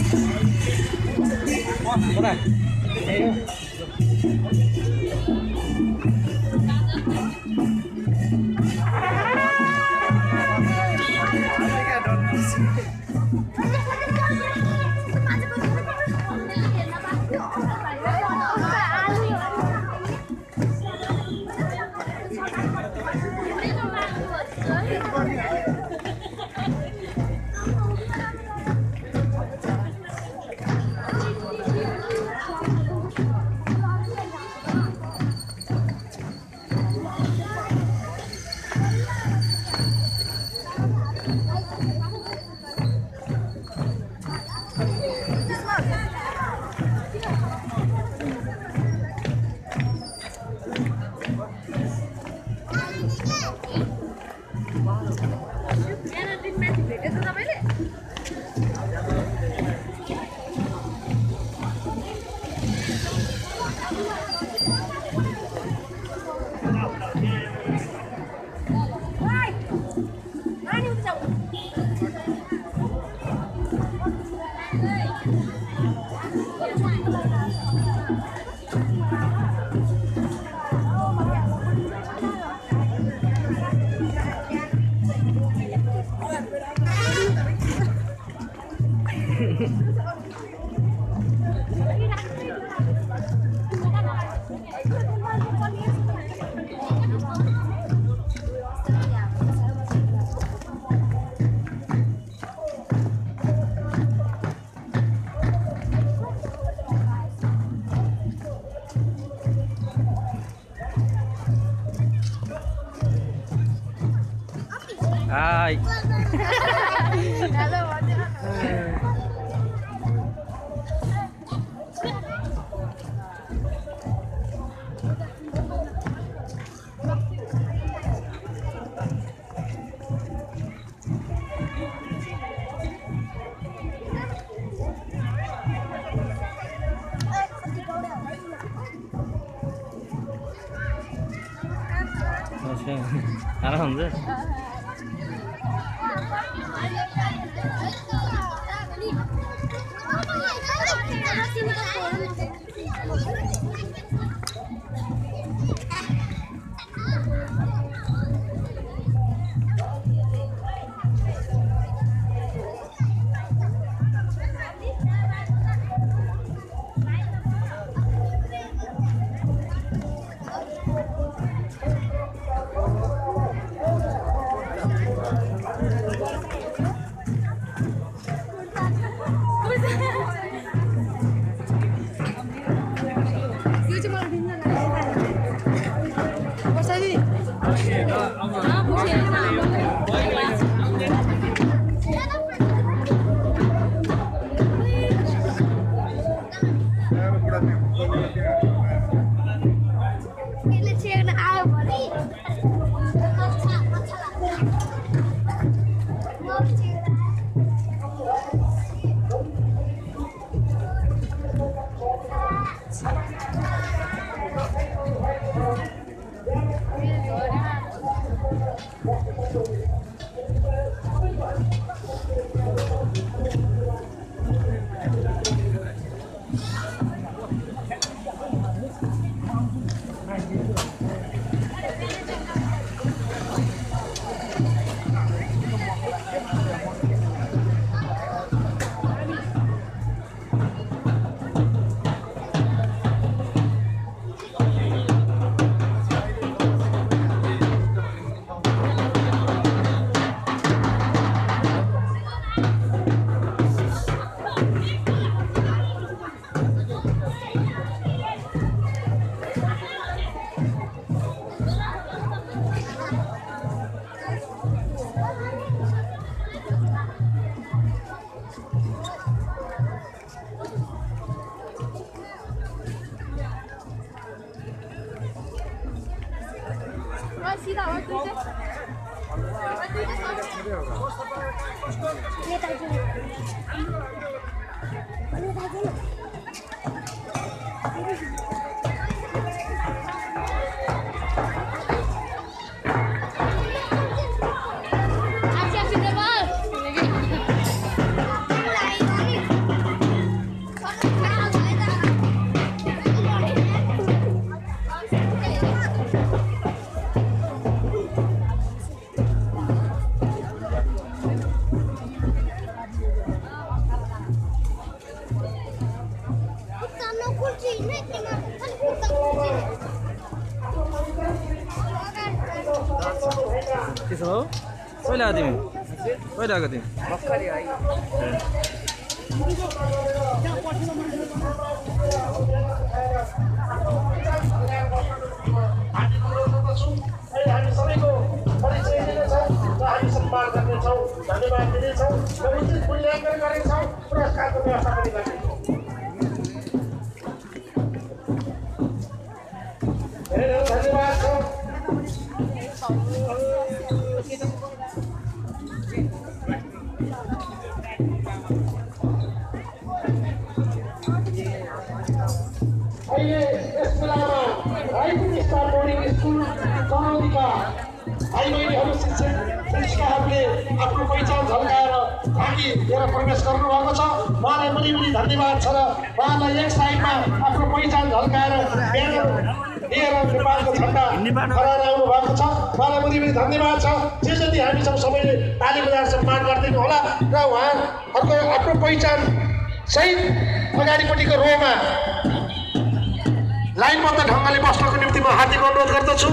Có này. Hai. 알아봤는데? त्यसो हो कहिले आएको तिमी कहिले आएको तिमी हामी सबैको परिचय दिनेछौँ र हामी सम्मान गर्नेछौँ धन्यवाद दिनेछौँ र उचित मूल्याङ्कन गर्नेछौँ पुरस्कारको व्यवस्था पनि गर्नेछौँ धेरै धेरै धन्यवाद छ अहिले यस बेलामा राइजिङ स्टार बोर्डिङ स्कुल चनौतीका भाइ बहिनीहरू शिक्षकहरूले आफ्नो पहिचान झल्काएर झाँकी लिएर प्रवेश गर्नुभएको छ उहाँलाई पनि धन्यवाद छ र उहाँलाई एक साइडमा आफ्नो पहिचान झल्काएर ब्यानर लिएर नेपालको झन्डा फहराएर आउनु भएको छ उहाँलाई पनि धन्यवाद छ जे जति हामी सबैले ताली बजाएर सम्मान गरिदिनु होला र उहाँहरूको आफ्नो पहिचान सहित अगाडिपट्टिको रोमा लाइनबद्ध ढङ्गले बस्नको निम्ति म हार्दिक अनुरोध गर्दछु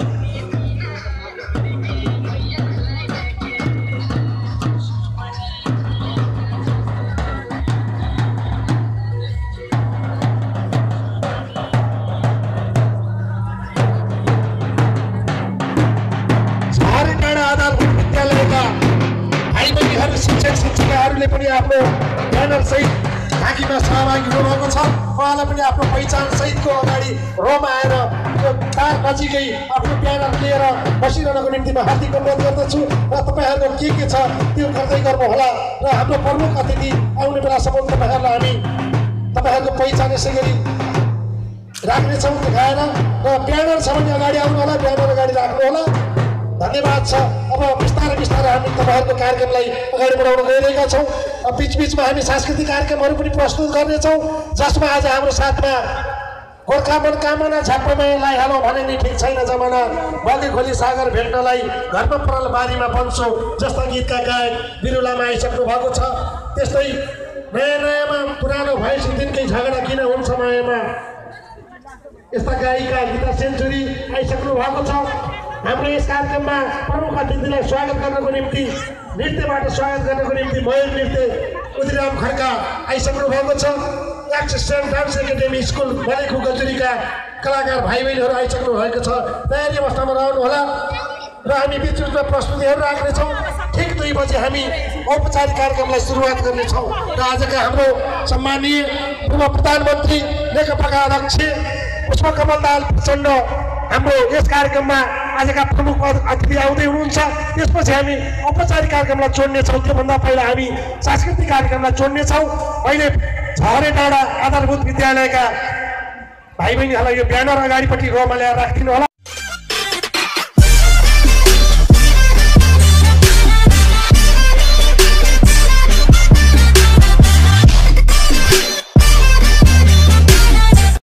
झारेटाँडा आधारभूत विद्यालयका भाइ बहिनीहरू शिक्षक शिक्षिकाहरूले पनि आफ्नो ब्यानर सहित झाँकीमा सहभागी हुनुभएको छ उहाँलाई पनि आफ्नो पहिचान सहितको अगाडि रोमा आएर त्यो तार नजिकै आफ्नो ब्यानर लिएर बसिरहनको निम्ति म हार्दिक अनुरोध गर्दछु र तपाईँहरूको के छ त्यो गर्दै गर्नुहोला र हाम्रो प्रमुख अतिथि आउने बेलासम्म तपाईँहरूलाई हामी तपाईँहरूको पहिचान यसै गरी राख्नेछौँ देखाएर र ब्यानर छ भने अगाडि आउनु होला ब्यानर अगाडि राख्नु होला धन्यवाद छ अब बिस्तारै बिस्तारै हामी तपाईँहरूको कार्यक्रमलाई अगाडि बढाउन गइरहेका छौँ बिचबिचमा हामी सांस्कृतिक कार्यक्रमहरू पनि प्रस्तुत गर्नेछौँ जसमा आज हाम्रो साथमा गोर्खा मनोकामना झापामा लगाइहालौँ भने नि ठिक छैन जमाना बगे खोली सागर भेट्नलाई घरमा परल बारीमा बन्सो जस्ता गीतका गायक बिरुलामा आइसक्नु भएको छ त्यस्तै नयाँ नयाँमा पुरानो भएपछि दिनकै झगडा किन हुन्छ मायामा यस्ता गायिका गीता सेन्चुरी आइसक्नु भएको छ हाम्रो यस कार्यक्रममा प्रमुख अतिथिलाई स्वागत गर्नको निम्ति नृत्यबाट स्वागत गर्नको निम्ति मयूर नृत्य उदिराम खड्का आइसक्नु भएको छ existent dance academy school Malekhu गजुरीका कलाकार भाइ बहिनीहरू आइसक्नु भएको छ तयारी अवस्थामा रहनुहोला र हामी बिचबिचमा प्रस्तुतिहरू राख्नेछौँ ठिक 2 बजे हामी औपचारिक कार्यक्रमलाई सुरुवात गर्नेछौँ र आजका हाम्रो सम्माननीय पूर्व प्रधानमन्त्री नेकपाका अध्यक्ष पुष्पकमल दाहाल प्रचण्ड हाम्रो यस कार्यक्रममा आजका प्रमुख अतिथि आउँदै हुनुहुन्छ त्यसपछि हामी औपचारिक कार्यक्रमलाई जोड्नेछौँ त्योभन्दा पहिला हामी सांस्कृतिक कार्यक्रमलाई जोड्नेछौँ अहिले झरेटाँडा आधारभूत विद्यालयका भाइ बहिनीहरूलाई यो ब्यानर अगाडिपट्टि रोमा ल्याएर राखिदिनु होला।